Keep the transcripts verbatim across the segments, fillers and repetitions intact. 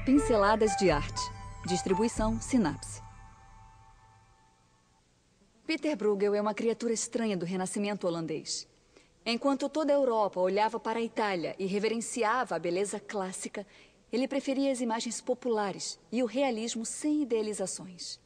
Pinceladas de arte. Distribuição Sinapse. Peter Bruegel é uma criatura estranha do renascimento holandês. Enquanto toda a Europa olhava para a Itália e reverenciava a beleza clássica, ele preferia as imagens populares e o realismo sem idealizações.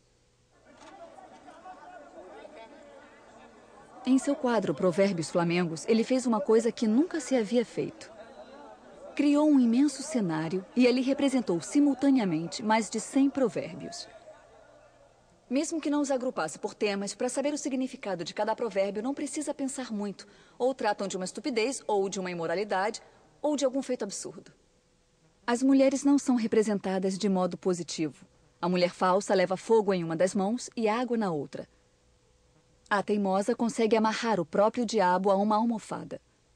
Em seu quadro Provérbios Flamengos, ele fez uma coisa que nunca se havia feito. Criou um imenso cenário e ali representou simultaneamente mais de cem provérbios. Mesmo que não os agrupasse por temas, para saber o significado de cada provérbio não precisa pensar muito. Ou tratam de uma estupidez, ou de uma imoralidade, ou de algum feito absurdo. As mulheres não são representadas de modo positivo. A mulher falsa leva fogo em uma das mãos e água na outra. A teimosa consegue amarrar o próprio diabo a uma almofada.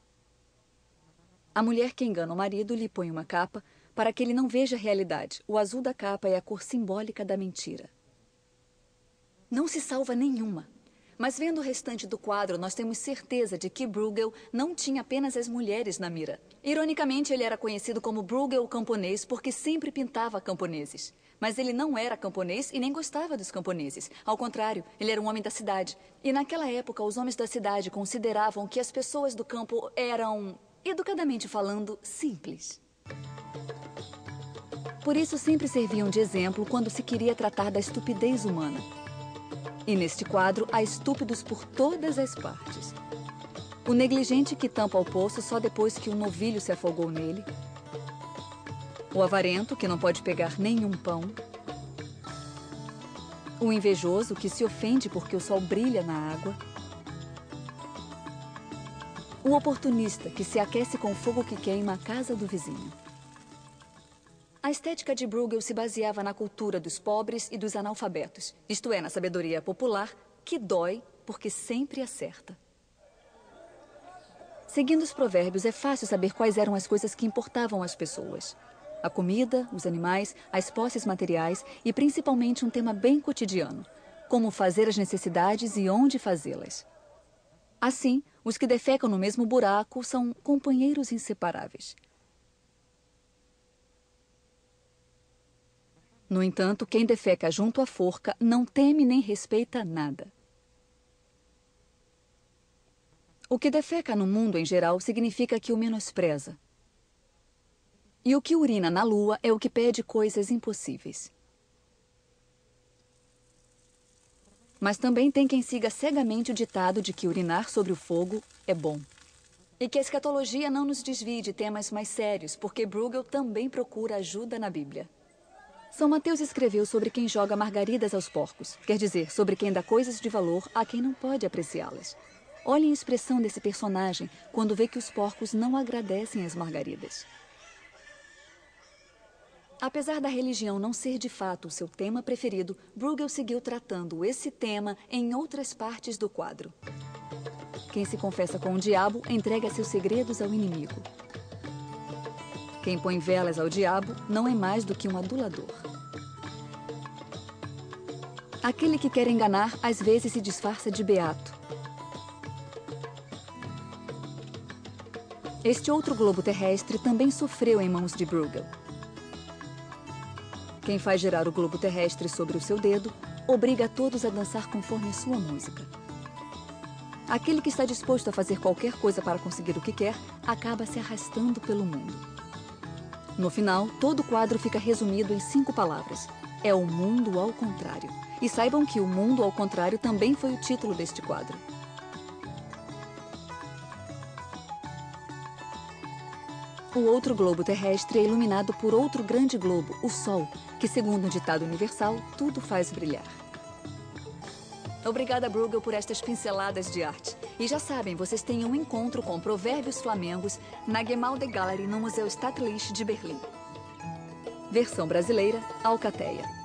A mulher que engana o marido lhe põe uma capa para que ele não veja a realidade. O azul da capa é a cor simbólica da mentira. Não se salva nenhuma. Mas vendo o restante do quadro, nós temos certeza de que Bruegel não tinha apenas as mulheres na mira. Ironicamente, ele era conhecido como Bruegel o camponês porque sempre pintava camponeses. Mas ele não era camponês e nem gostava dos camponeses. Ao contrário, ele era um homem da cidade. E naquela época, os homens da cidade consideravam que as pessoas do campo eram, educadamente falando, simples. Por isso, sempre serviam de exemplo quando se queria tratar da estupidez humana. E neste quadro, há estúpidos por todas as partes. O negligente que tampa o poço só depois que um novilho se afogou nele. O avarento que não pode pegar nenhum pão. O invejoso que se ofende porque o sol brilha na água. O oportunista que se aquece com o fogo que queima a casa do vizinho. A estética de Bruegel se baseava na cultura dos pobres e dos analfabetos, isto é, na sabedoria popular, que dói porque sempre acerta. Seguindo os provérbios, é fácil saber quais eram as coisas que importavam às pessoas. A comida, os animais, as posses materiais e principalmente um tema bem cotidiano, como fazer as necessidades e onde fazê-las. Assim, os que defecam no mesmo buraco são companheiros inseparáveis. No entanto, quem defeca junto à forca não teme nem respeita nada. O que defeca no mundo em geral significa que o menospreza. E o que urina na lua é o que pede coisas impossíveis. Mas também tem quem siga cegamente o ditado de que urinar sobre o fogo é bom. E que a escatologia não nos desvie de temas mais sérios, porque Bruegel também procura ajuda na Bíblia. São Mateus escreveu sobre quem joga margaridas aos porcos, quer dizer, sobre quem dá coisas de valor a quem não pode apreciá-las. Olhem a expressão desse personagem quando vê que os porcos não agradecem as margaridas. Apesar da religião não ser de fato o seu tema preferido, Bruegel seguiu tratando esse tema em outras partes do quadro. Quem se confessa com o diabo entrega seus segredos ao inimigo. Quem põe velas ao diabo não é mais do que um adulador. Aquele que quer enganar, às vezes se disfarça de beato. Este outro globo terrestre também sofreu em mãos de Bruegel. Quem faz girar o globo terrestre sobre o seu dedo, obriga a todos a dançar conforme a sua música. Aquele que está disposto a fazer qualquer coisa para conseguir o que quer, acaba se arrastando pelo mundo. No final, todo o quadro fica resumido em cinco palavras. É o mundo ao contrário. E saibam que o mundo ao contrário também foi o título deste quadro. O outro globo terrestre é iluminado por outro grande globo, o Sol, que, segundo um ditado universal, tudo faz brilhar. Obrigada, Bruegel, por estas pinceladas de arte. E já sabem, vocês têm um encontro com Provérbios Flamengos na Gemäldegalerie no Museu Staatliche de Berlim. Versão brasileira, Alcateia.